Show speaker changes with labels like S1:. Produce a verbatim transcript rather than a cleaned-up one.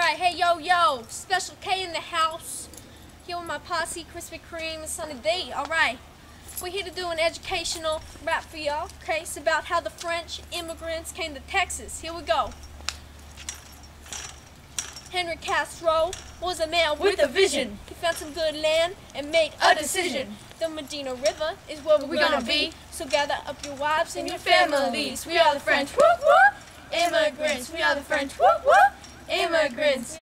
S1: Alright, hey yo yo, Special K in the house. Here with my posse, Krispy Kreme and Sunny D. Alright, we're here to do an educational rap for y'all. Okay, it's about how the French immigrants came to Texas. Here we go. Henry Castro was a man with, with a vision. He found some good land and made a, a decision. The Medina River is where we're, we're gonna, gonna be. So gather up your wives and your families. We are the French. Whoop whoop. Immigrants. We are the French. Whoop whoop. Immigrants.